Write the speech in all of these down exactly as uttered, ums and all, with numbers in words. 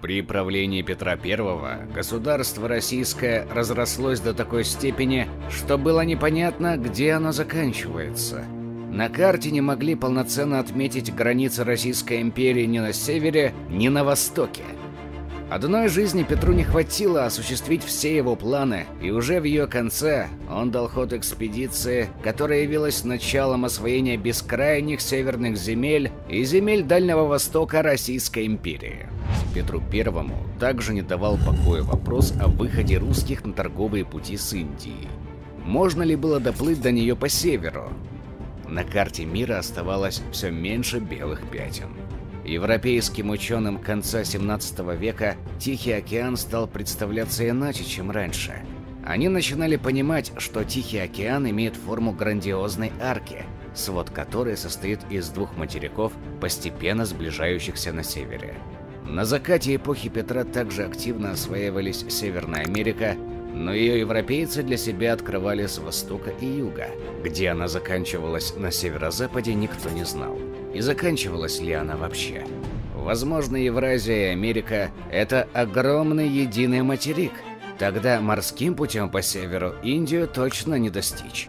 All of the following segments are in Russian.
При правлении Петра Первого государство российское разрослось до такой степени, что было непонятно, где оно заканчивается. На карте не могли полноценно отметить границы Российской империи ни на севере, ни на востоке. Одной жизни Петру не хватило осуществить все его планы, и уже в ее конце он дал ход экспедиции, которая явилась началом освоения бескрайних северных земель и земель Дальнего Востока Российской империи. Петру Первому также не давал покоя вопрос о выходе русских на торговые пути с Индией. Можно ли было доплыть до нее по северу? На карте мира оставалось все меньше белых пятен. Европейским ученым конца семнадцатого века Тихий океан стал представляться иначе, чем раньше. Они начинали понимать, что Тихий океан имеет форму грандиозной арки, свод которой состоит из двух материков, постепенно сближающихся на севере. На закате эпохи Петра также активно осваивались Северная Америка, но ее европейцы для себя открывали с востока и юга. Где она заканчивалась на северо-западе, никто не знал. И заканчивалась ли она вообще? Возможно, Евразия и Америка – это огромный единый материк. Тогда морским путем по северу Индию точно не достичь.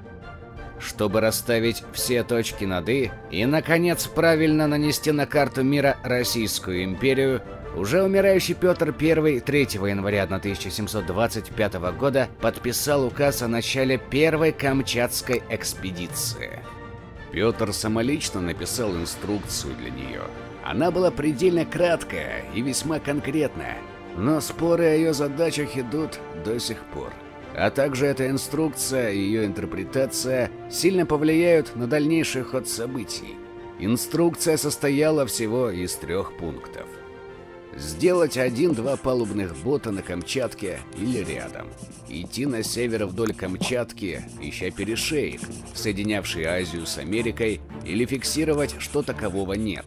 Чтобы расставить все точки над «и» и, наконец, правильно нанести на карту мира Российскую империю, уже умирающий Петр Первый третьего января тысяча семьсот двадцать пятого года подписал указ о начале первой Камчатской экспедиции. Петр самолично написал инструкцию для нее. Она была предельно краткая и весьма конкретная, но споры о ее задачах идут до сих пор. А также эта инструкция и ее интерпретация сильно повлияют на дальнейший ход событий. Инструкция состояла всего из трех пунктов. Сделать один-два палубных бота на Камчатке или рядом. Идти на север вдоль Камчатки, ища перешеек, соединявший Азию с Америкой, или фиксировать, что такового нет.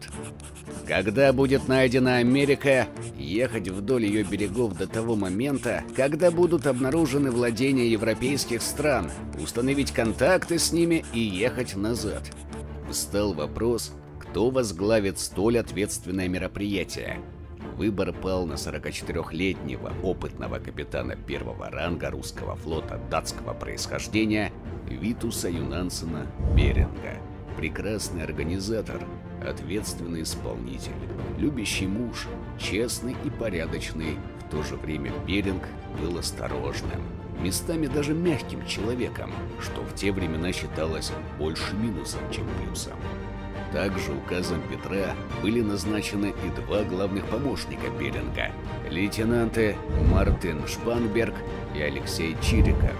Когда будет найдена Америка, ехать вдоль ее берегов до того момента, когда будут обнаружены владения европейских стран, установить контакты с ними и ехать назад. Встал вопрос, кто возглавит столь ответственное мероприятие. Выбор пал на сорокачетырёхлетнего опытного капитана первого ранга русского флота датского происхождения Витуса Юнансена Беринга. Прекрасный организатор, ответственный исполнитель, любящий муж, честный и порядочный. В то же время Беринг был осторожным, местами даже мягким человеком, что в те времена считалось больше минусом, чем плюсом. Также указом Петра были назначены и два главных помощника Беринга – лейтенанты Мартин Шпанберг и Алексей Чириков.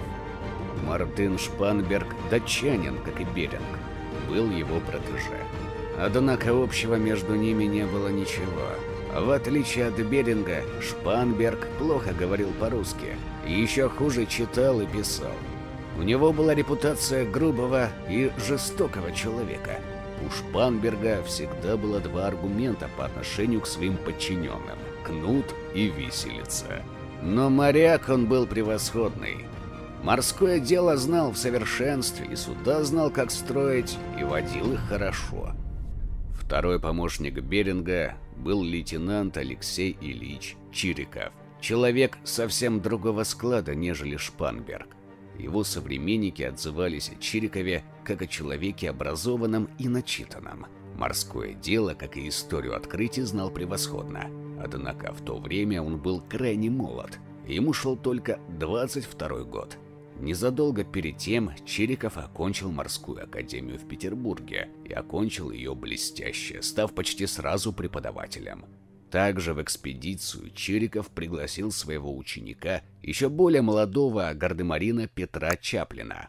Мартин Шпанберг – датчанин, как и Беринг, был его протеже. Однако общего между ними не было ничего. В отличие от Беринга, Шпанберг плохо говорил по-русски и еще хуже читал и писал. У него была репутация грубого и жестокого человека. У Шпанберга всегда было два аргумента по отношению к своим подчиненным – кнут и виселица. Но моряк он был превосходный. Морское дело знал в совершенстве, и суда знал, как строить, и водил их хорошо. Второй помощник Беринга был лейтенант Алексей Ильич Чириков. Человек совсем другого склада, нежели Шпанберг. Его современники отзывались о Чирикове как о человеке образованном и начитанном. Морское дело, как и историю открытий, знал превосходно. Однако в то время он был крайне молод. Ему шел только двадцать второй год. Незадолго перед тем Чириков окончил морскую академию в Петербурге и окончил ее блестяще, став почти сразу преподавателем. Также в экспедицию Чириков пригласил своего ученика, еще более молодого гардемарина Петра Чаплина.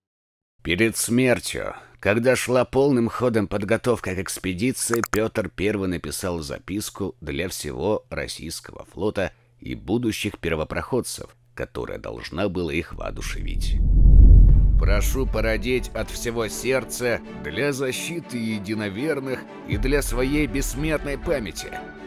Перед смертью, когда шла полным ходом подготовка к экспедиции, Петр Первый написал записку для всего российского флота и будущих первопроходцев, которая должна была их воодушевить. «Прошу породеть от всего сердца для защиты единоверных и для своей бессмертной памяти.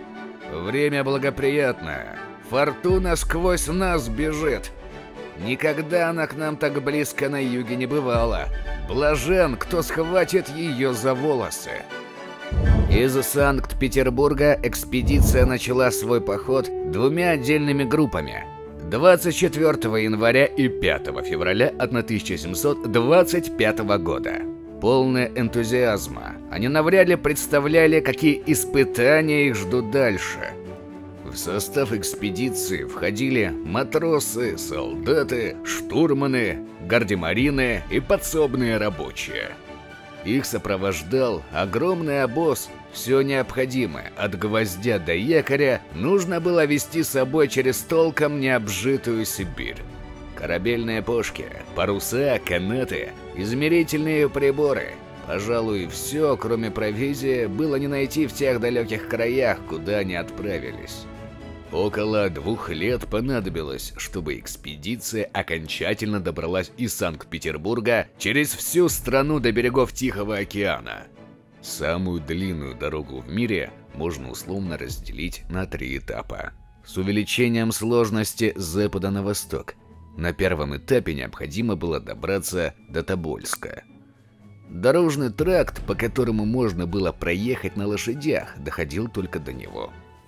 Время благоприятное, фортуна сквозь нас бежит. Никогда она к нам так близко на юге не бывала. Блажен, кто схватит ее за волосы. Из Санкт-Петербурга экспедиция начала свой поход двумя отдельными группами двадцать четвёртого января и пятого февраля тысяча семьсот двадцать пятого года. Полные энтузиазма, они навряд ли представляли, какие испытания их ждут дальше. В состав экспедиции входили матросы, солдаты, штурманы, гардемарины и подсобные рабочие. Их сопровождал огромный обоз. Все необходимое, от гвоздя до якоря, нужно было везти с собой через толком необжитую Сибирь. Корабельные пушки, паруса, канаты, измерительные приборы. Пожалуй, все, кроме провизии, было не найти в тех далеких краях, куда они отправились. Около двух лет понадобилось, чтобы экспедиция окончательно добралась из Санкт-Петербурга через всю страну до берегов Тихого океана. Самую длинную дорогу в мире можно условно разделить на три этапа, с увеличением сложности с запада на восток. На первом этапе необходимо было добраться до Тобольска. Дорожный тракт, по которому можно было проехать на лошадях, доходил только до него.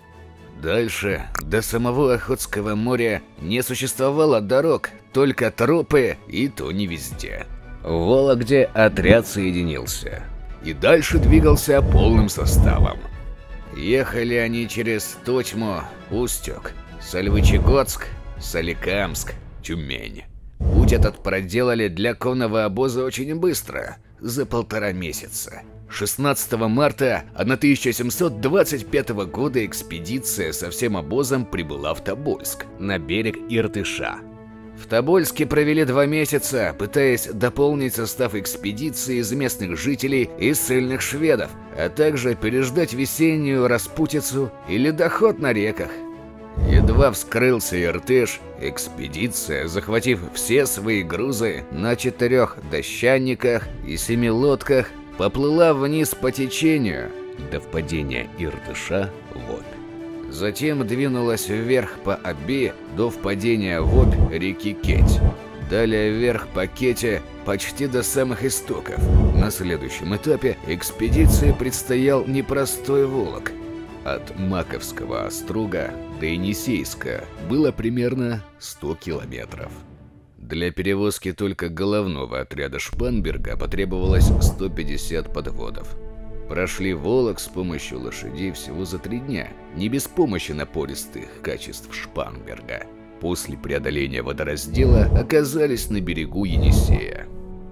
Дальше, до самого Охотского моря, не существовало дорог, только тропы, и то не везде. В Вологде отряд соединился и дальше двигался полным составом. Ехали они через Тотьму, Устюг, Сольвычегодск, Соликамск, Тюмень. Путь этот проделали для конного обоза очень быстро, за полтора месяца. шестнадцатого марта тысяча семьсот двадцать пятого года экспедиция со всем обозом прибыла в Тобольск, на берег Иртыша. В Тобольске провели два месяца, пытаясь дополнить состав экспедиции из местных жителей и ссыльных шведов, а также переждать весеннюю распутицу и ледоход на реках. Едва вскрылся Иртыш, экспедиция, захватив все свои грузы на четырех дощанниках и семи лодках, поплыла вниз по течению до впадения Иртыша в Обь. Затем двинулась вверх по Оби до впадения в Обь реки Кеть. Далее вверх по Кете почти до самых истоков. На следующем этапе экспедиции предстоял непростой волок. От Маковского острога до Енисейска было примерно сто километров. Для перевозки только головного отряда Шпанберга потребовалось сто пятьдесят подводов. Прошли Волок с помощью лошадей всего за три дня, не без помощи напористых качеств Шпанберга. После преодоления водораздела оказались на берегу Енисея.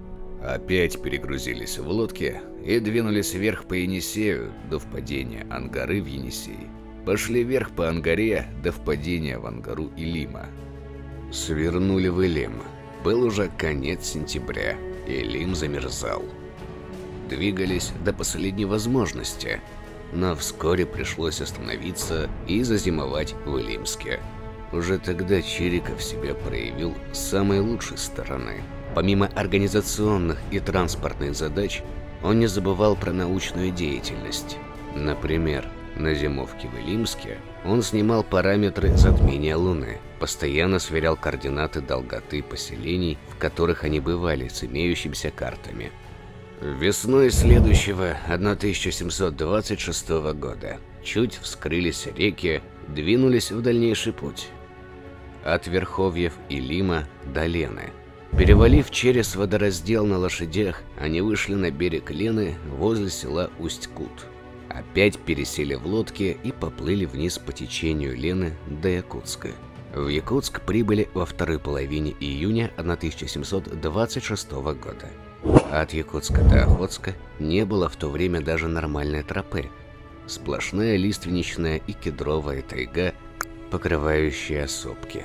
Опять перегрузились в лодки и двинулись вверх по Енисею до впадения Ангары в Енисей. Пошли вверх по Ангаре до впадения в Ангару Илима. Свернули в Илим. Был уже конец сентября, и Илим замерзал. Двигались до последней возможности, но вскоре пришлось остановиться и зазимовать в Илимске. Уже тогда Чириков себя проявил с самой лучшей стороны. Помимо организационных и транспортных задач, он не забывал про научную деятельность. Например, на зимовке в Илимске он снимал параметры затмения Луны, постоянно сверял координаты долготы поселений, в которых они бывали, с имеющимися картами. Весной следующего тысяча семьсот двадцать шестого года чуть вскрылись реки, двинулись в дальнейший путь. От верховьев Илима до Лены. Перевалив через водораздел на лошадях, они вышли на берег Лены возле села Усть-Кут. Опять пересели в лодки и поплыли вниз по течению Лены до Якутска. В Якутск прибыли во второй половине июня тысяча семьсот двадцать шестого года. От Якутска до Охотска не было в то время даже нормальной тропы. Сплошная лиственничная и кедровая тайга, покрывающая сопки.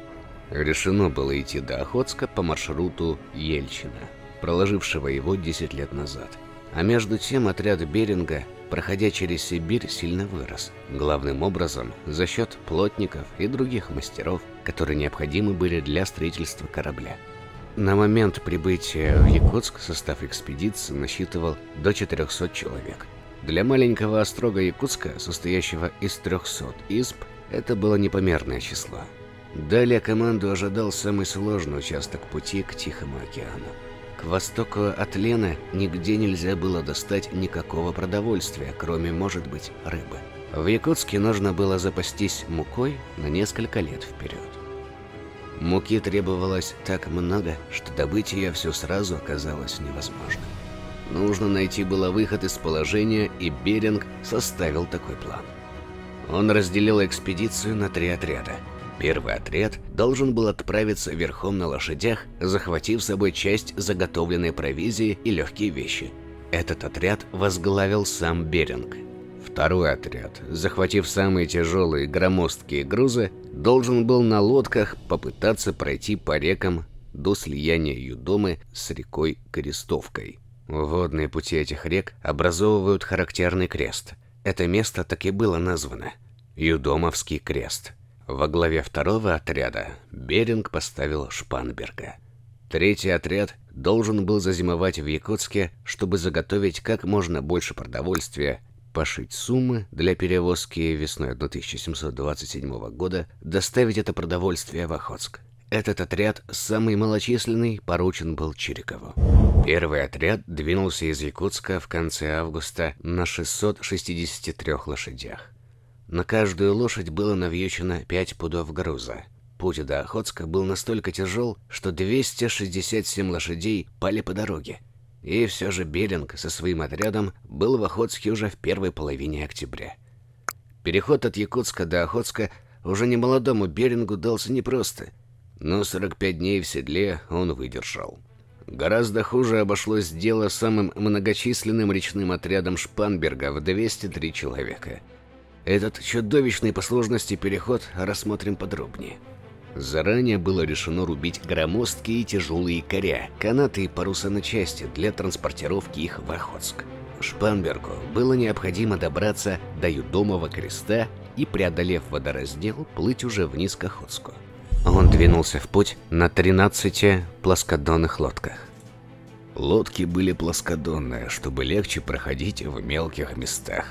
Решено было идти до Охотска по маршруту Ельчина, проложившего его десять лет назад. А между тем отряд Беринга, проходя через Сибирь, сильно вырос. Главным образом за счет плотников и других мастеров, которые необходимы были для строительства корабля. На момент прибытия в Якутск состав экспедиции насчитывал до четырёхсот человек. Для маленького острога Якутска, состоящего из трёхсот изб, это было непомерное число. Далее команду ожидал самый сложный участок пути к Тихому океану. К востоку от Лены нигде нельзя было достать никакого продовольствия, кроме, может быть, рыбы. В Якутске нужно было запастись мукой на несколько лет вперед. Муки требовалось так много, что добыть ее все сразу оказалось невозможно. Нужно найти было выход из положения, и Беринг составил такой план. Он разделил экспедицию на три отряда. Первый отряд должен был отправиться верхом на лошадях, захватив с собой часть заготовленной провизии и легкие вещи. Этот отряд возглавил сам Беринг. Второй отряд, захватив самые тяжелые громоздкие грузы, должен был на лодках попытаться пройти по рекам до слияния Юдомы с рекой Крестовкой. Водные пути этих рек образовывают характерный крест. Это место так и было названо – Юдомовский крест. Во главе второго отряда Беринг поставил Шпанберга. Третий отряд должен был зазимовать в Якутске, чтобы заготовить как можно больше продовольствия, пошить суммы для перевозки весной тысяча семьсот двадцать седьмого года, доставить это продовольствие в Охотск. Этот отряд, самый малочисленный, поручен был Чирикову. Первый отряд двинулся из Якутска в конце августа на шестисот шестидесяти трёх лошадях. На каждую лошадь было навьючено пять пудов груза. Путь до Охотска был настолько тяжел, что двести шестьдесят семь лошадей пали по дороге. И все же Беринг со своим отрядом был в Охотске уже в первой половине октября. Переход от Якутска до Охотска уже немолодому Берингу дался непросто, но сорок пять дней в седле он выдержал. Гораздо хуже обошлось дело самым многочисленным речным отрядом Шпанберга в двести три человека. Этот чудовищный по сложности переход рассмотрим подробнее. Заранее было решено рубить громоздкие и тяжелые якоря, канаты и паруса на части для транспортировки их в Охотск. Шпанбергу было необходимо добраться до Юдомова креста и, преодолев водораздел, плыть уже вниз к Охотску. Он двинулся в путь на тринадцати плоскодонных лодках. Лодки были плоскодонные, чтобы легче проходить в мелких местах.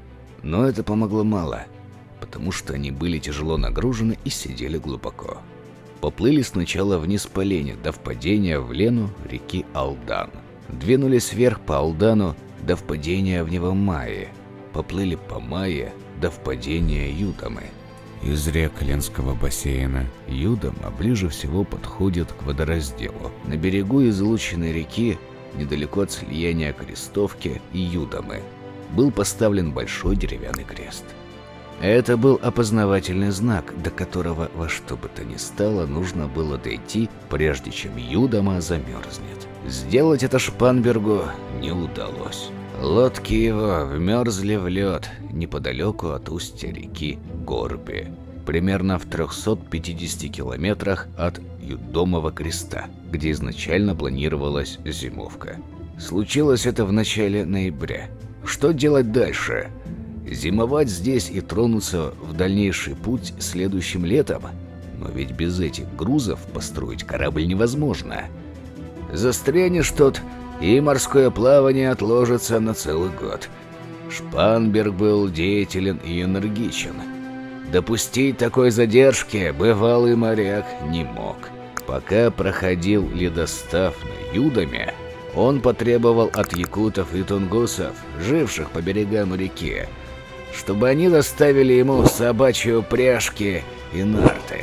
Но это помогло мало, потому что они были тяжело нагружены и сидели глубоко. Поплыли сначала вниз по Лене до впадения в Лену реки Алдан. Двинулись вверх по Алдану до впадения в него Майи. Поплыли по Майе до впадения Юдомы. Из рек Ленского бассейна Юдома ближе всего подходит к водоразделу. На берегу излученной реки, недалеко от слияния Крестовки и Юдомы, был поставлен большой деревянный крест. Это был опознавательный знак, до которого во что бы то ни стало нужно было дойти, прежде чем Юдома замерзнет. Сделать это Шпанбергу не удалось. Лодки его вмерзли в лед неподалеку от устья реки Горби, примерно в трёхстах пятидесяти километрах от Юдомова креста, где изначально планировалась зимовка. Случилось это в начале ноября. Что делать дальше? Зимовать здесь и тронуться в дальнейший путь следующим летом? Но ведь без этих грузов построить корабль невозможно. Застрянешь тут, и морское плавание отложится на целый год. Шпанберг был деятелен и энергичен. Допустить такой задержки бывалый моряк не мог. Пока проходил ледостав на Юдоме, он потребовал от якутов и тунгусов, живших по берегам реки, чтобы они доставили ему собачьи упряжки и нарты.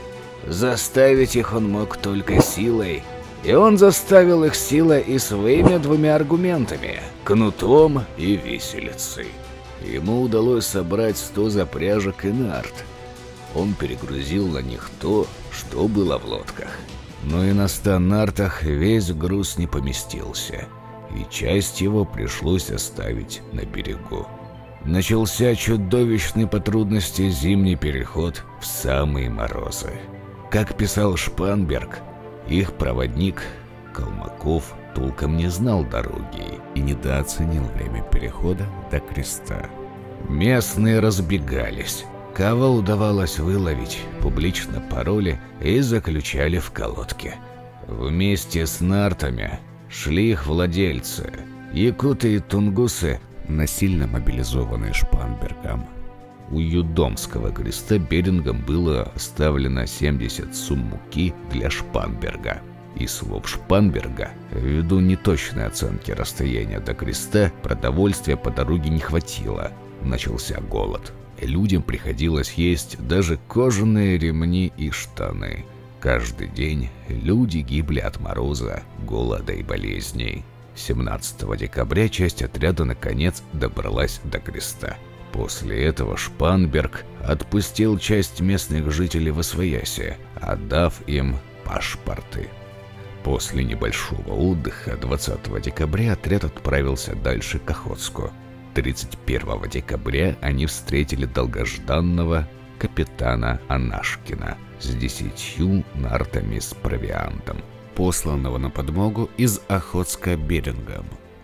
Заставить их он мог только силой, и он заставил их силой и своими двумя аргументами – кнутом и виселицей. Ему удалось собрать сто запряжек и нарт. Он перегрузил на них то, что было в лодках. Но и на ста нартах весь груз не поместился, и часть его пришлось оставить на берегу. Начался чудовищный по трудности зимний переход в самые морозы. Как писал Шпанберг, их проводник Калмыков толком не знал дороги и недооценил время перехода до креста. Местные разбегались. Кого удавалось выловить, публично пароли и заключали в колодки. Вместе с нартами шли их владельцы, якуты и тунгусы, насильно мобилизованные Шпанбергом. У Юдомского креста Берингом было оставлено семьдесят сум муки для Шпанберга. Из слов Шпанберга, ввиду неточной оценки расстояния до креста, продовольствия по дороге не хватило. Начался голод. Людям приходилось есть даже кожаные ремни и штаны. Каждый день люди гибли от мороза, голода и болезней. семнадцатого декабря часть отряда наконец добралась до креста. После этого Шпанберг отпустил часть местных жителей восвояси, отдав им пашпорты. После небольшого отдыха двадцатого декабря отряд отправился дальше к Охотску. тридцать первого декабря они встретили долгожданного капитана Анашкина с десятью нартами с провиантом, посланного на подмогу из Охотска Берингом.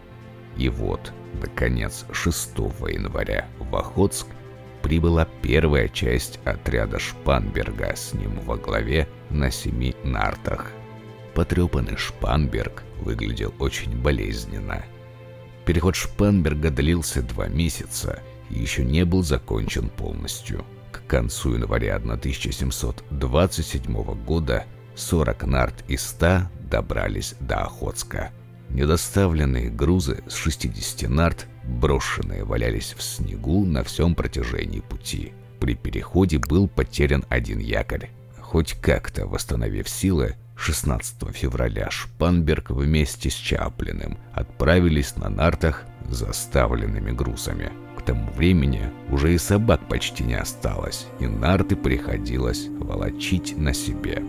И вот, наконец, шестого января в Охотск прибыла первая часть отряда Шпанберга, с ним во главе на семи нартах. Потрепанный Шпанберг выглядел очень болезненно. Переход Шпанберга длился два месяца и еще не был закончен полностью. К концу января тысяча семьсот двадцать седьмого года сорок нарт из ста добрались до Охотска. Недоставленные грузы с шестидесяти нарт, брошенные, валялись в снегу на всем протяжении пути. При переходе был потерян один якорь. Хоть как-то восстановив силы, шестнадцатого февраля Шпанберг вместе с Чаплиным отправились на нартах с заставленными грузами. К тому времени уже и собак почти не осталось, и нарты приходилось волочить на себе.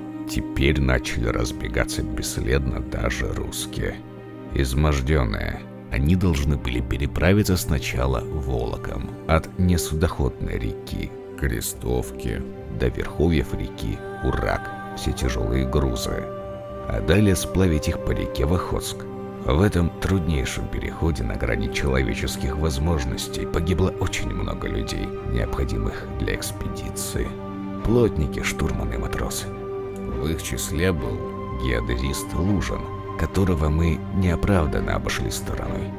Теперь начали разбегаться бесследно даже русские. Изможденные, они должны были переправиться сначала Волоком от несудоходной реки Крестовки до верховьев реки Урак, все тяжелые грузы, а далее сплавить их по реке в Охотск. В этом труднейшем переходе на грани человеческих возможностей погибло очень много людей, необходимых для экспедиции. Плотники, штурманы и матросы. В их числе был геодезист Лужин, которого мы неоправданно обошли стороной.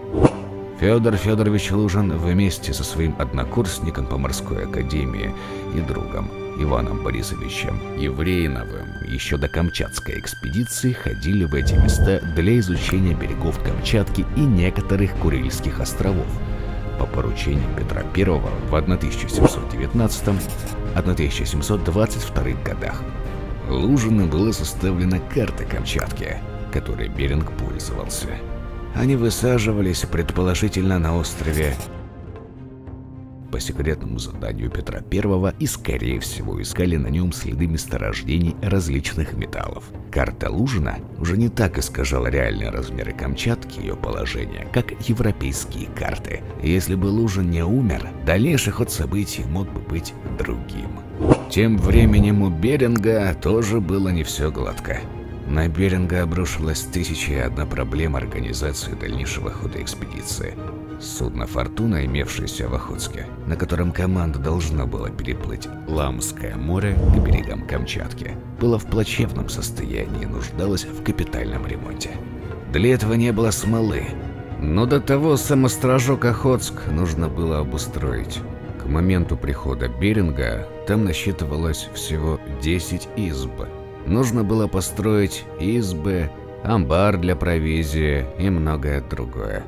Федор Федорович Лужин вместе со своим однокурсником по морской академии и другом Иваном Борисовичем Евреиновым еще до Камчатской экспедиции ходили в эти места для изучения берегов Камчатки и некоторых Курильских островов. По поручению Петра Первого в тысяча семьсот девятнадцатом — тысяча семьсот двадцать втором годах Лужиным была составлена карта Камчатки, которой Беринг пользовался. Они высаживались предположительно на острове по секретному заданию Петра Первого и, скорее всего, искали на нем следы месторождений различных металлов. Карта Лужина уже не так искажала реальные размеры Камчатки и ее положение, как европейские карты. Если бы Лужин не умер, дальнейший ход событий мог бы быть другим. Тем временем у Беринга тоже было не все гладко. На Беринга обрушилась тысяча и одна проблема организации дальнейшего хода экспедиции. Судно «Фортуна», имевшееся в Охотске, на котором команда должна была переплыть Ламское море к берегам Камчатки, было в плачевном состоянии и нуждалось в капитальном ремонте. Для этого не было смолы, но до того самострожок Охотск нужно было обустроить. К моменту прихода Беринга там насчитывалось всего десять изб. Нужно было построить избы, амбар для провизии и многое другое.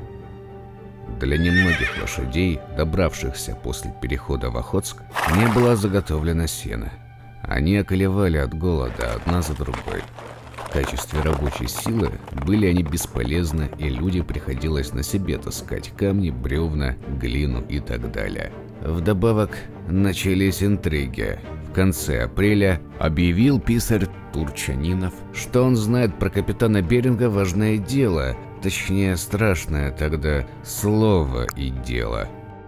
Для немногих лошадей, добравшихся после перехода в Охотск, не было заготовлено сено. Они околевали от голода одна за другой. В качестве рабочей силы были они бесполезны, и людям приходилось на себе таскать камни, бревна, глину и так далее. Вдобавок начались интриги. В конце апреля объявил писарь Турчанинов, что он знает про капитана Беринга важное дело, точнее страшное тогда слово и дело.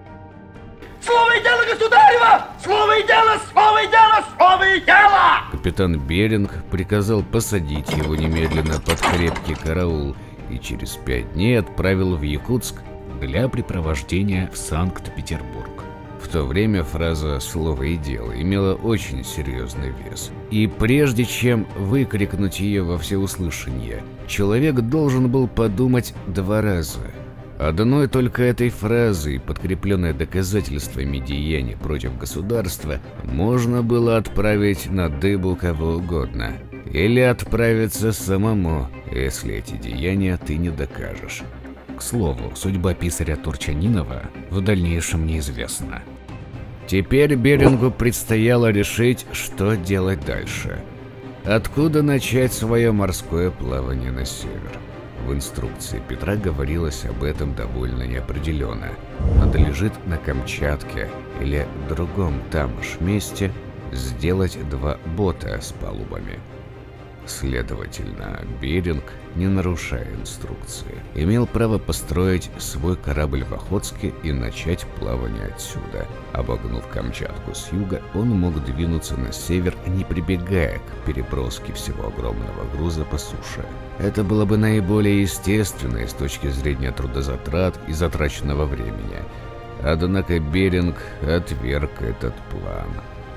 Слово и дело, государева! Слово и дело, слово и дело, слово и дело! Капитан Беринг приказал посадить его немедленно под крепкий караул и через пять дней отправил в Якутск для припровождения в Санкт-Петербург. В то время фраза «слово и дело» имела очень серьезный вес. И прежде чем выкрикнуть ее во всеуслышание, человек должен был подумать два раза. Одной только этой фразой, подкрепленной доказательствами деяний против государства, можно было отправить на дыбу кого угодно. или отправиться самому, если эти деяния ты не докажешь. К слову, судьба писаря Турчанинова в дальнейшем неизвестна. Теперь Берингу предстояло решить, что делать дальше. Откуда начать свое морское плавание на север? В инструкции Петра говорилось об этом довольно неопределенно. Надлежит на Камчатке или другом там же месте сделать два бота с палубами. Следовательно, Беринг, не нарушая инструкции, имел право построить свой корабль в Охотске и начать плавание отсюда. Обогнув Камчатку с юга, он мог двинуться на север, не прибегая к переброске всего огромного груза по суше. Это было бы наиболее естественно с точки зрения трудозатрат и затраченного времени. Однако Беринг отверг этот план.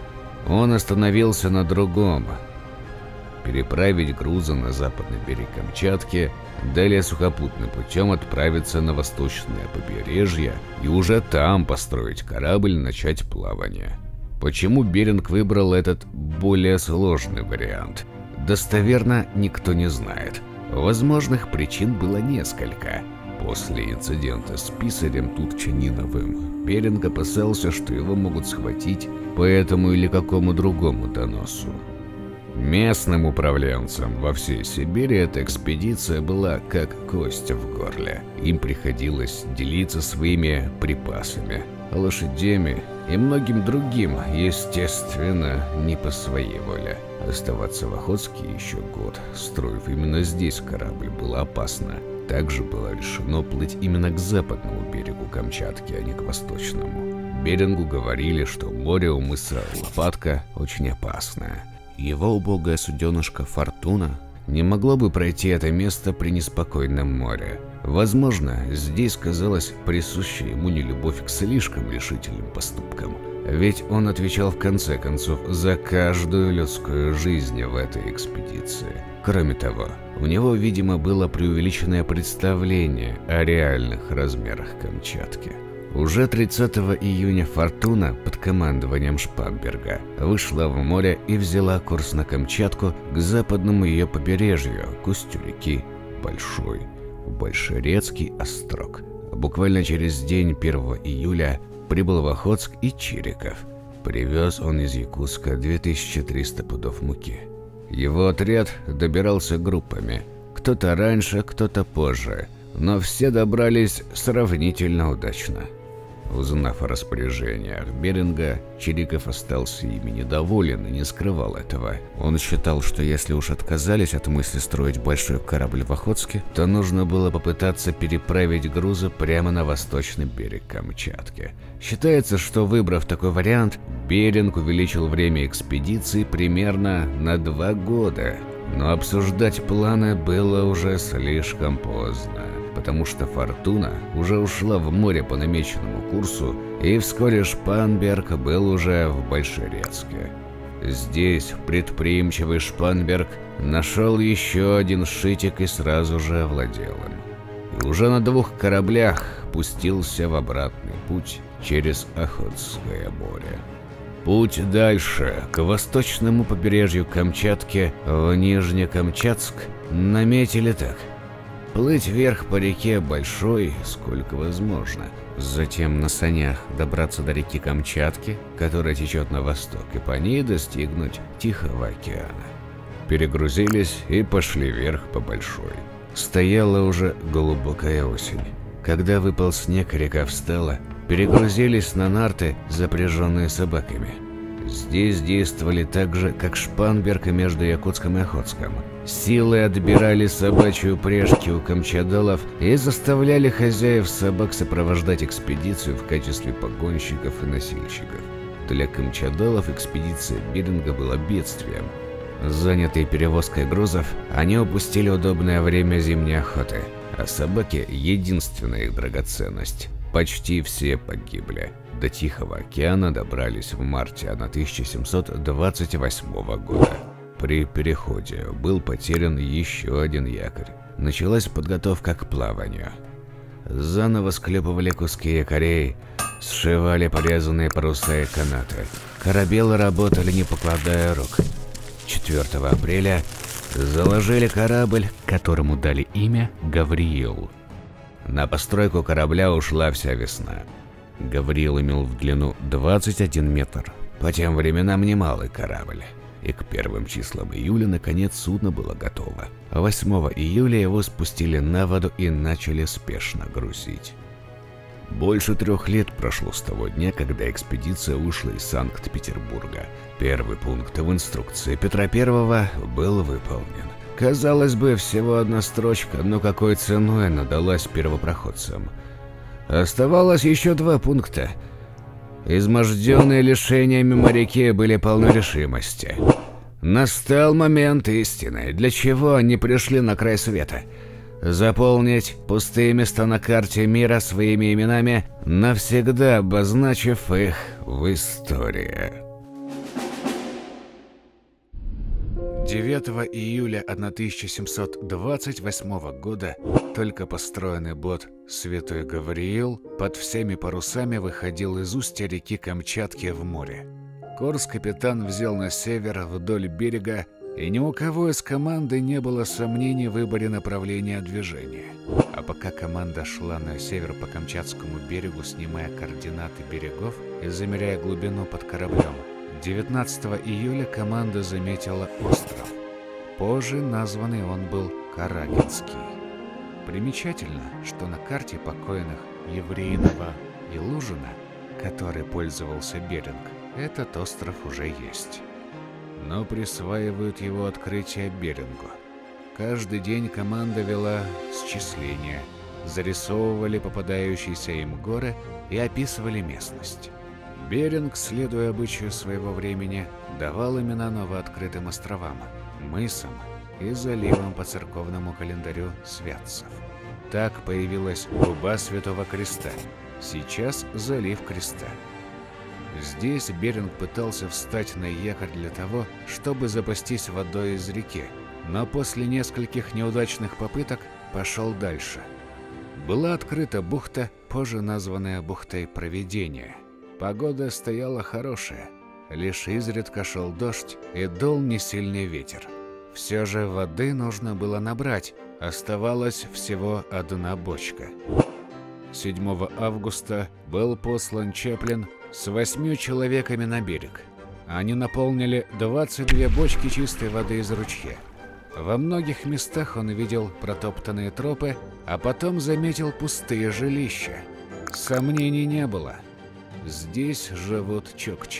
Он остановился на другом – переправить грузы на западный берег Камчатки, далее сухопутным путем отправиться на восточное побережье и уже там построить корабль и начать плавание. Почему Беринг выбрал этот более сложный вариант, достоверно никто не знает. Возможных причин было несколько. После инцидента с писарем Турчаниновым Беринг опасался, что его могут схватить по этому или какому другому доносу. Местным управленцам во всей Сибири эта экспедиция была как кость в горле. Им приходилось делиться своими припасами, лошадями и многим другим, естественно, не по своей воле. Оставаться в Охотске еще год, строив именно здесь корабль, было опасно. Также было решено плыть именно к западному берегу Камчатки, а не к восточному. Берингу говорили, что море у мыса Лопатка очень опасное. Его убогая суденышко «Фортуна» не могло бы пройти это место при неспокойном море. Возможно, здесь казалась присущая ему нелюбовь к слишком решительным поступкам. Ведь он отвечал в конце концов за каждую людскую жизнь в этой экспедиции. Кроме того, у него, видимо, было преувеличенное представление о реальных размерах Камчатки. Уже тридцатого июня «Фортуна» под командованием Шпанберга вышла в море и взяла курс на Камчатку к западному ее побережью, к устью реки Большой, в Большерецкий острог. Буквально через день, первого июля, прибыл в Охотск и Чириков. Привез он из Якутска две тысячи триста пудов муки. Его отряд добирался группами, кто-то раньше, кто-то позже, но все добрались сравнительно удачно. Узнав о распоряжениях Беринга, Чириков остался ими недоволен и не скрывал этого. Он считал, что если уж отказались от мысли строить большой корабль в Охотске, то нужно было попытаться переправить грузы прямо на восточный берег Камчатки. Считается, что, выбрав такой вариант, Беринг увеличил время экспедиции примерно на два года. Но обсуждать планы было уже слишком поздно, потому что «Фортуна» уже ушла в море по намеченному курсу, и вскоре Шпанберг был уже в Большерецке. Здесь предприимчивый Шпанберг нашел еще один шитик и сразу же овладел им. И уже на двух кораблях пустился в обратный путь через Охотское море. Путь дальше, к восточному побережью Камчатки, в Нижнекамчатск, наметили так. Плыть вверх по реке Большой, сколько возможно. Затем на санях добраться до реки Камчатки, которая течет на восток, и по ней достигнуть Тихого океана. Перегрузились и пошли вверх по Большой. Стояла уже глубокая осень. Когда выпал снег, река встала, перегрузились на нарты, запряженные собаками. Здесь действовали так же, как Шпанберг и между Якутском и Охотском. Силой отбирали собачью пряжки у камчадалов и заставляли хозяев собак сопровождать экспедицию в качестве погонщиков и носильщиков. Для камчадалов экспедиция Беринга была бедствием. Занятые перевозкой грузов, они упустили удобное время зимней охоты, а собаки — единственная их драгоценность. Почти все погибли. До Тихого океана добрались в марте тысяча семьсот двадцать восьмого года. При переходе был потерян еще один якорь. Началась подготовка к плаванию. Заново склепывали куски якорей, сшивали порезанные паруса и канаты. Корабелы работали, не покладая рук. четвёртого апреля заложили корабль, которому дали имя Гавриил. На постройку корабля ушла вся весна. Гавриил имел в длину двадцать один метр. По тем временам немалый корабль. И к первым числам июля наконец судно было готово. восьмого июля его спустили на воду и начали спешно грузить. Больше трех лет прошло с того дня, когда экспедиция вышла из Санкт-Петербурга. Первый пункт в инструкции Петра Первого был выполнен. Казалось бы, всего одна строчка, но какой ценой она далась первопроходцам. Оставалось еще два пункта. Изможденные лишениями моряки были полны решимости. Настал момент истины, для чего они пришли на край света. Заполнить пустые места на карте мира своими именами, навсегда обозначив их в истории. девятого июля тысяча семьсот двадцать восьмого года только построенный бот «Святой Гавриил» под всеми парусами выходил из устья реки Камчатки в море. Курс-капитан взял на север вдоль берега, и ни у кого из команды не было сомнений в выборе направления движения. А пока команда шла на север по Камчатскому берегу, снимая координаты берегов и замеряя глубину под кораблем, девятнадцатого июля команда заметила остров. Позже названный он был Карагинский. Примечательно, что на карте покойных Евреинова и Лужина, которой пользовался Беринг, этот остров уже есть. Но присваивают его открытие Берингу. Каждый день команда вела счисления, зарисовывали попадающиеся им горы и описывали местность. Беринг, следуя обычаю своего времени, давал имена новооткрытым островам, мысам и заливам по церковному календарю Святцев. Так появилась губа Святого Креста, сейчас залив Креста. Здесь Беринг пытался встать на якорь для того, чтобы запастись водой из реки, но после нескольких неудачных попыток пошел дальше. Была открыта бухта, позже названная бухтой Провидения. Погода стояла хорошая, лишь изредка шел дождь и дул несильный ветер. Все же воды нужно было набрать, оставалась всего одна бочка. седьмого августа был послан Чаплин с восьмью человеками на берег. Они наполнили двадцать две бочки чистой воды из ручья. Во многих местах он видел протоптанные тропы, а потом заметил пустые жилища. Сомнений не было. Здесь живут чукчи.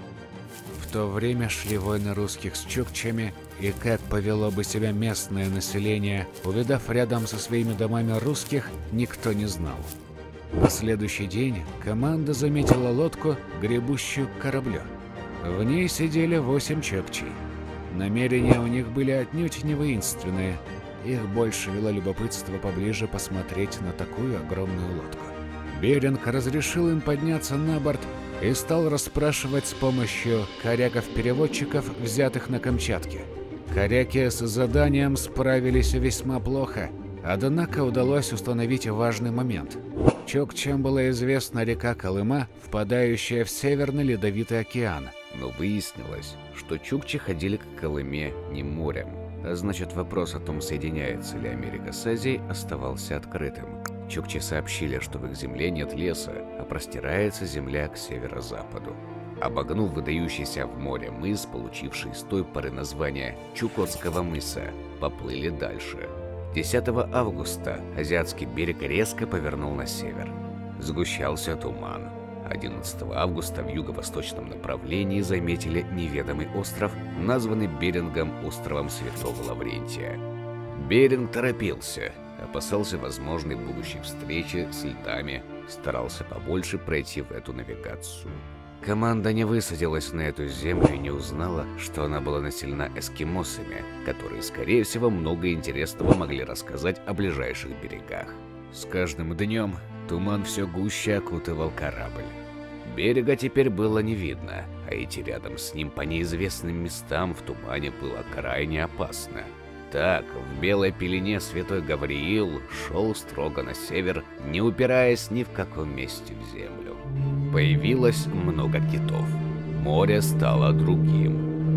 В то время шли войны русских с чукчами, и как повело бы себя местное население, увидав рядом со своими домами русских, никто не знал. На следующий день команда заметила лодку, гребущую к кораблю. В ней сидели восемь чукчей. Намерения у них были отнюдь не воинственные. Их больше вело любопытство поближе посмотреть на такую огромную лодку. Беринг разрешил им подняться на борт и стал расспрашивать с помощью коряков-переводчиков, взятых на Камчатке. Коряки с заданием справились весьма плохо, однако удалось установить важный момент. Чукчам была известна река Колыма, впадающая в Северный Ледовитый океан. Но выяснилось, что чукчи ходили к Колыме не морем, а значит вопрос о том, соединяется ли Америка с Азией, оставался открытым. Чукчи сообщили, что в их земле нет леса, а простирается земля к северо-западу. Обогнув выдающийся в море мыс, получивший с той поры название Чукотского мыса, поплыли дальше. десятого августа азиатский берег резко повернул на север. Сгущался туман. одиннадцатого августа в юго-восточном направлении заметили неведомый остров, названный Берингом островом Святого Лаврентия. Беринг торопился, опасался возможной будущей встречи с льдами, старался побольше пройти в эту навигацию. Команда не высадилась на эту землю и не узнала, что она была населена эскимосами, которые, скорее всего, много интересного могли рассказать о ближайших берегах. С каждым днем туман все гуще окутывал корабль. Берега теперь было не видно, а идти рядом с ним по неизвестным местам в тумане было крайне опасно. Так, в белой пелене Святой Гавриил шел строго на север, не упираясь ни в каком месте в землю. Появилось много китов. Море стало другим.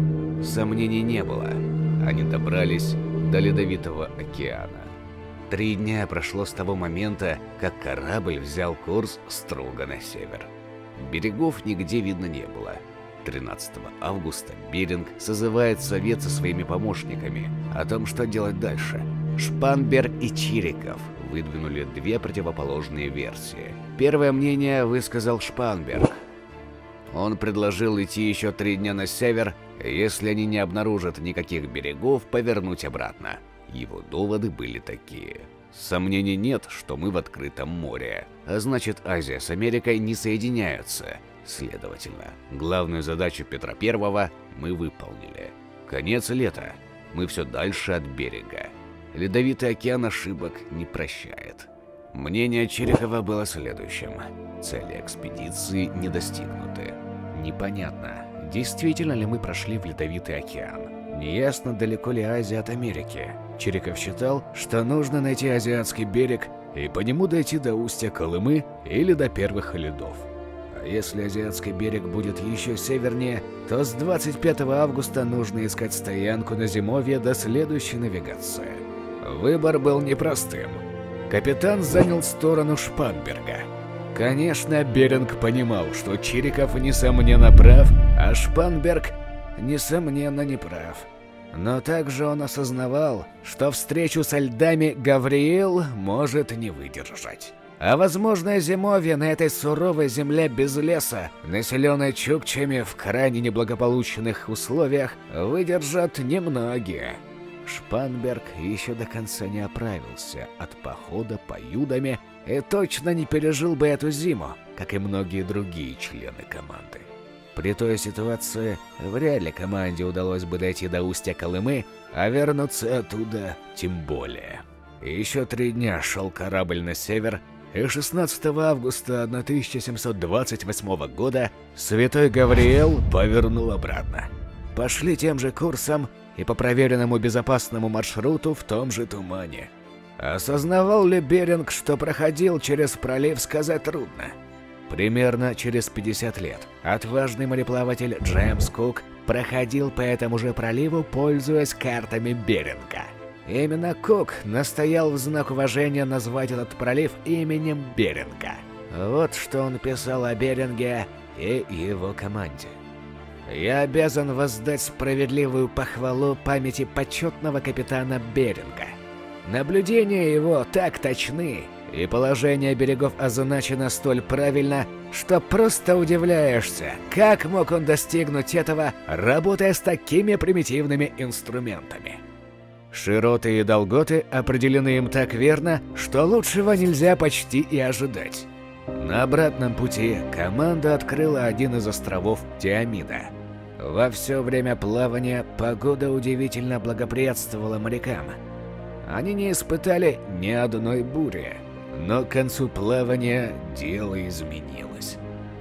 Сомнений не было. Они добрались до Ледовитого океана. Три дня прошло с того момента, как корабль взял курс строго на север. Берегов нигде видно не было. тринадцатого августа Беринг созывает совет со своими помощниками о том, что делать дальше. Шпанберг и Чириков выдвинули две противоположные версии. Первое мнение высказал Шпанберг. Он предложил идти еще три дня на север, если они не обнаружат никаких берегов, повернуть обратно. Его доводы были такие. Сомнений нет, что мы в открытом море, а значит, Азия с Америкой не соединяются. Следовательно, главную задачу Петра Первого мы выполнили. Конец лета. Мы все дальше от берега. Ледовитый океан ошибок не прощает. Мнение Чирикова было следующим. Цели экспедиции не достигнуты. Непонятно, действительно ли мы прошли в Ледовитый океан. Неясно, далеко ли Азия от Америки. Чириков считал, что нужно найти азиатский берег и по нему дойти до устья Колымы или до первых ледов. А если азиатский берег будет еще севернее, то с двадцать пятого августа нужно искать стоянку на зимовье до следующей навигации. Выбор был непростым. Капитан занял сторону Шпанберга. Конечно, Беринг понимал, что Чириков несомненно прав, а Шпанберг несомненно не прав. Но также он осознавал, что встречу со льдами Гавриил может не выдержать. А возможное зимовье на этой суровой земле без леса, населенной чукчами в крайне неблагополучных условиях, выдержат немногие. Шпанберг еще до конца не оправился от похода по Юдаме и точно не пережил бы эту зиму, как и многие другие члены команды. При той ситуации вряд ли команде удалось бы дойти до устья Колымы, а вернуться оттуда тем более. Еще три дня шел корабль на север, и шестнадцатого августа тысяча семьсот двадцать восьмого года Святой Гавриил повернул обратно. Пошли тем же курсом и по проверенному безопасному маршруту в том же тумане. Осознавал ли Беринг, что проходил через пролив, сказать трудно. Примерно через пятьдесят лет отважный мореплаватель Джеймс Кук проходил по этому же проливу, пользуясь картами Беринга. Именно Кук настоял в знак уважения назвать этот пролив именем Беринга. Вот что он писал о Беринге и его команде. «Я обязан воздать справедливую похвалу памяти почетного капитана Беринга. Наблюдения его так точны, и положение берегов означено столь правильно, что просто удивляешься, как мог он достигнуть этого, работая с такими примитивными инструментами. Широты и долготы определены им так верно, что лучшего нельзя почти и ожидать». На обратном пути команда открыла один из островов Диомида. Во все время плавания погода удивительно благоприятствовала морякам. Они не испытали ни одной бури, но к концу плавания дело изменилось.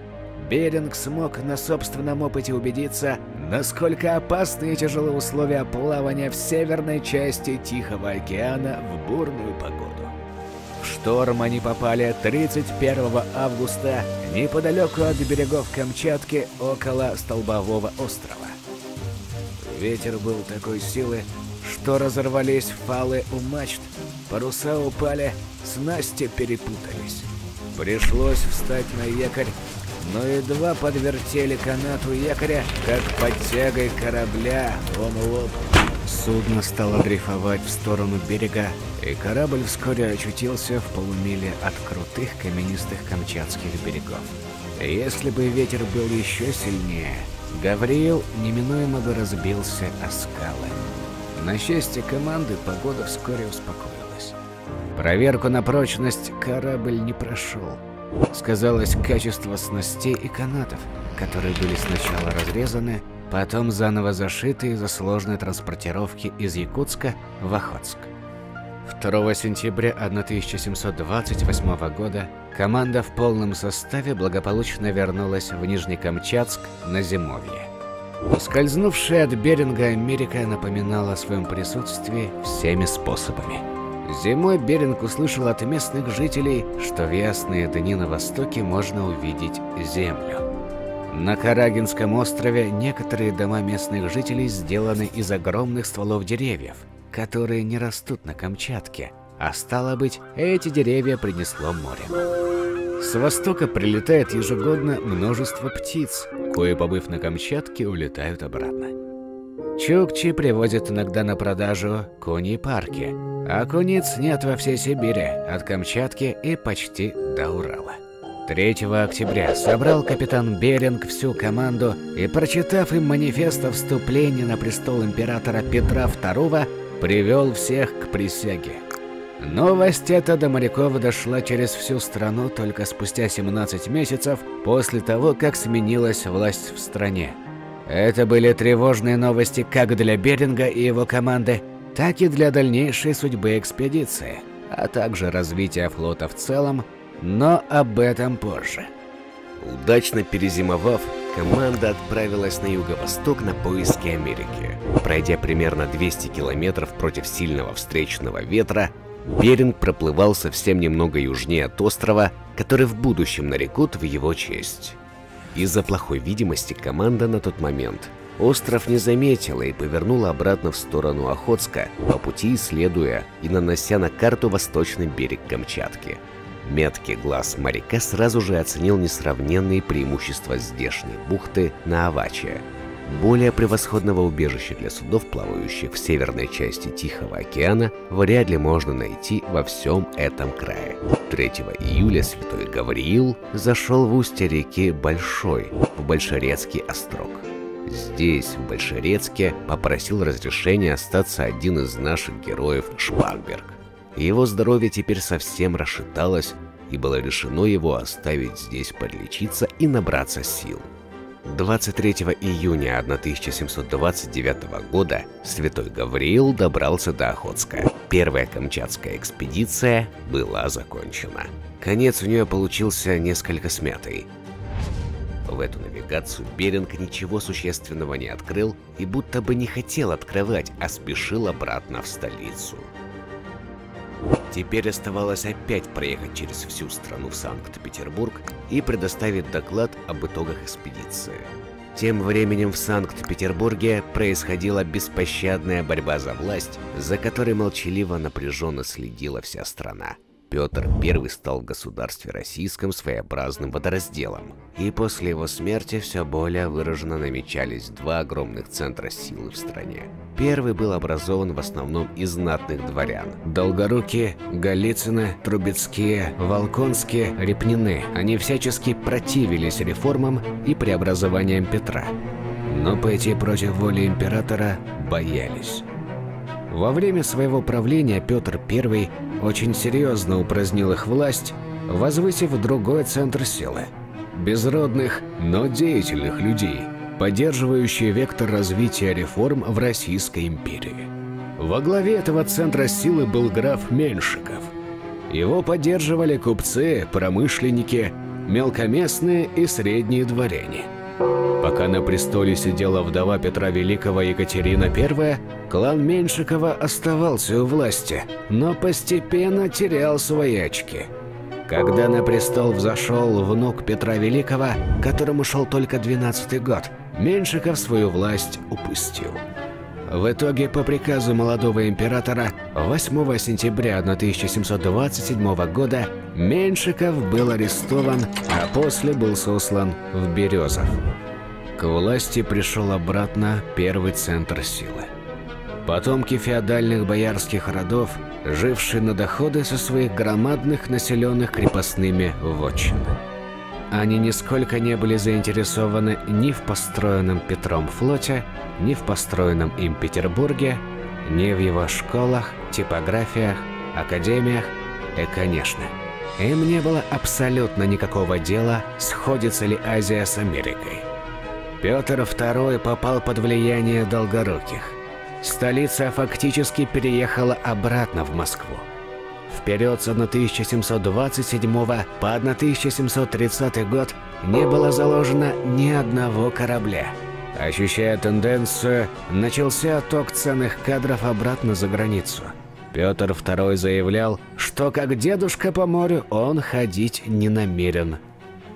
Беринг смог на собственном опыте убедиться, насколько опасны и тяжелы условия плавания в северной части Тихого океана в бурную погоду. В шторм они попали тридцать первого августа неподалеку от берегов Камчатки, около Столбового острова. Ветер был такой силы, что разорвались фалы у мачт, паруса упали, снасти перепутались. Пришлось встать на якорь, но едва подвертели канат у якоря, как под тягой корабля он лопнул. Судно стало дрейфовать в сторону берега, и корабль вскоре очутился в полумиле от крутых каменистых камчатских берегов. Если бы ветер был еще сильнее, Гавриил неминуемо бы разбился о скалы. На счастье команды погода вскоре успокоилась. Проверку на прочность корабль не прошел. Сказалось качество снастей и канатов, которые были сначала разрезаны, потом заново зашиты из-за сложной транспортировки из Якутска в Охотск. второго сентября тысяча семьсот двадцать восьмого года команда в полном составе благополучно вернулась в Нижнекамчатск на зимовье. Ускользнувшая от Беринга Америка напоминала о своем присутствии всеми способами. Зимой Беринг услышал от местных жителей, что в ясные дни на востоке можно увидеть землю. На Карагинском острове некоторые дома местных жителей сделаны из огромных стволов деревьев, которые не растут на Камчатке, а стало быть, эти деревья принесло море. С востока прилетает ежегодно множество птиц, кое, побыв на Камчатке, улетают обратно. Чукчи привозят иногда на продажу куньи парки, а куниц нет во всей Сибири, от Камчатки и почти до Урала. третьего октября собрал капитан Беринг всю команду и, прочитав им манифест о вступлении на престол императора Петра второго, привел всех к присяге. Новость эта до моряков дошла через всю страну только спустя семнадцать месяцев после того, как сменилась власть в стране. Это были тревожные новости как для Беринга и его команды, так и для дальнейшей судьбы экспедиции, а также развития флота в целом, но об этом позже. Удачно перезимовав, команда отправилась на юго-восток на поиски Америки. Пройдя примерно двести километров против сильного встречного ветра, Беринг проплывал совсем немного южнее от острова, который в будущем нарекут в его честь. Из-за плохой видимости команда на тот момент остров не заметила и повернула обратно в сторону Охотска, по пути исследуя и нанося на карту восточный берег Камчатки. Меткий глаз моряка сразу же оценил несравненные преимущества здешней бухты на Аваче, более превосходного убежища для судов, плавающих в северной части Тихого океана, вряд ли можно найти во всем этом крае. третьего июля святой Гавриил зашел в устье реки Большой, в Большерецкий острог. Здесь, в Большерецке, попросил разрешения остаться один из наших героев Шпагберг. Его здоровье теперь совсем расшаталось, и было решено его оставить здесь подлечиться и набраться сил. двадцать третьего июня тысяча семьсот двадцать девятого года святой Гавриил добрался до Охотска. Первая камчатская экспедиция была закончена. Конец у нее получился несколько смятый. В эту навигацию Беринг ничего существенного не открыл и будто бы не хотел открывать, а спешил обратно в столицу. Теперь оставалось опять проехать через всю страну в Санкт-Петербург и предоставить доклад об итогах экспедиции. Тем временем в Санкт-Петербурге происходила беспощадная борьба за власть, за которой молчаливо напряженно следила вся страна. Петр Первый стал в государстве российском своеобразным водоразделом, и после его смерти все более выраженно намечались два огромных центра силы в стране. Первый был образован в основном из знатных дворян. Долгорукие, Голицыны, Трубецкие, Волконские, Репнины. Они всячески противились реформам и преобразованиям Петра, но пойти против воли императора боялись. Во время своего правления Петр Первый очень серьезно упразднил их власть, возвысив другой центр силы – безродных, но деятельных людей, поддерживающие вектор развития реформ в Российской империи. Во главе этого центра силы был граф Меньшиков. Его поддерживали купцы, промышленники, мелкоместные и средние дворяне. Пока на престоле сидела вдова Петра Великого Екатерина Первая, клан Меньшикова оставался у власти, но постепенно терял свои очки. Когда на престол взошел внук Петра Великого, которому шел только двенадцатый год, Меньшиков свою власть упустил. В итоге, по приказу молодого императора, восьмого сентября тысяча семьсот двадцать седьмого года Меньшиков был арестован, а после был сослан в Березов. К власти пришел обратно первый центр силы. Потомки феодальных боярских родов, жившие на доходы со своих громадных населенных крепостными вотчин. Они нисколько не были заинтересованы ни в построенном Петром флоте, ни в построенном им Петербурге, ни в его школах, типографиях, академиях и, конечно, им не было абсолютно никакого дела, сходится ли Азия с Америкой. Петр Второй попал под влияние Долгоруких. Столица фактически переехала обратно в Москву. В период с тысяча семьсот двадцать седьмого по тысяча семьсот тридцатый год не было заложено ни одного корабля. Ощущая тенденцию, начался отток ценных кадров обратно за границу. Петр Второй заявлял, что как дедушка по морю он ходить не намерен.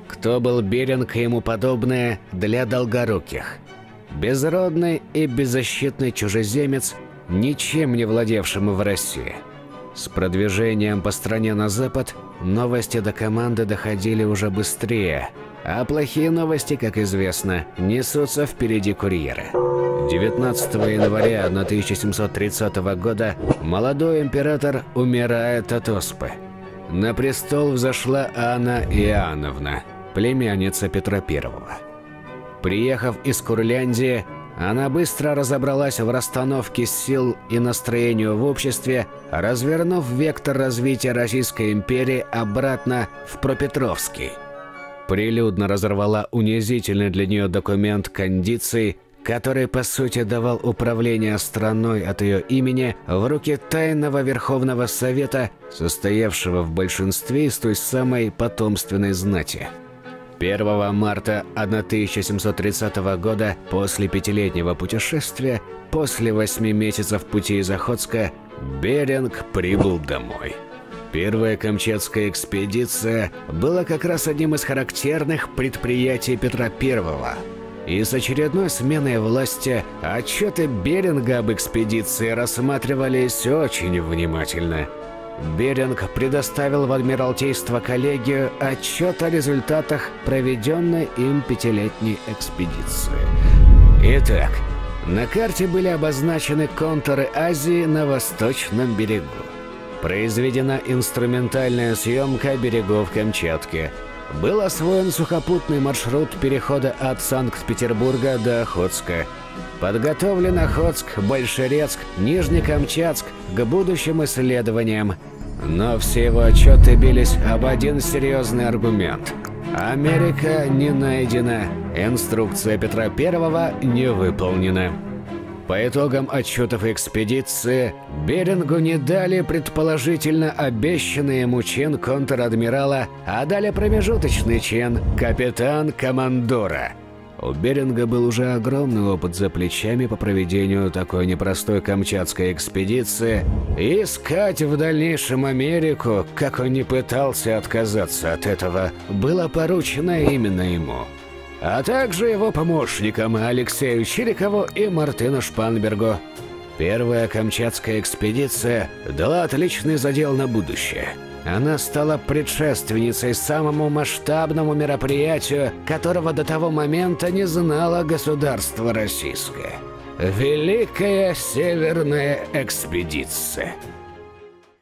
кто был Беринг и ему подобное для долгоруких. Безродный и беззащитный чужеземец, ничем не владевшему в России. С продвижением по стране на запад новости до команды доходили уже быстрее, а плохие новости, как известно, несутся впереди курьера. девятнадцатого января тысяча семьсот тридцатого года молодой император умирает от оспы. На престол взошла Анна Иоанновна, племянница Петра Первого. Приехав из Курляндии, она быстро разобралась в расстановке сил и настроению в обществе, развернув вектор развития Российской империи обратно в Пропетровский. Прилюдно разорвала унизительный для нее документ кондиций, который по сути давал управление страной от ее имени в руки Тайного Верховного Совета, состоявшего в большинстве из той самой потомственной знати. первого марта тысяча семьсот тридцатого года, после пятилетнего путешествия, после восьми месяцев пути из Охотска, Беринг прибыл домой. Первая Камчатская экспедиция была как раз одним из характерных предприятий Петра Первого. И с очередной сменой власти отчеты Беринга об экспедиции рассматривались очень внимательно. Беринг предоставил в Адмиралтейство коллегию отчет о результатах проведенной им пятилетней экспедиции. Итак, на карте были обозначены контуры Азии на восточном берегу. Произведена инструментальная съемка берегов Камчатки. Был освоен сухопутный маршрут перехода от Санкт-Петербурга до Охотска. Подготовлен Охотск, Большерецк, Нижнекамчатск к будущим исследованиям. Но все его отчеты бились об один серьезный аргумент. Америка не найдена, инструкция Петра Первого не выполнена. По итогам отчетов экспедиции Берингу не дали предположительно обещанный ему чин контр-адмирала, а дали промежуточный чин капитан-командора. У Беринга был уже огромный опыт за плечами по проведению такой непростой Камчатской экспедиции, и искать в дальнейшем Америку, как он не пытался отказаться от этого, было поручено именно ему. А также его помощникам Алексею Чирикову и Мартыну Шпанбергу. Первая Камчатская экспедиция дала отличный задел на будущее. Она стала предшественницей самому масштабному мероприятию, которого до того момента не знало государство российское. Великая Северная экспедиция.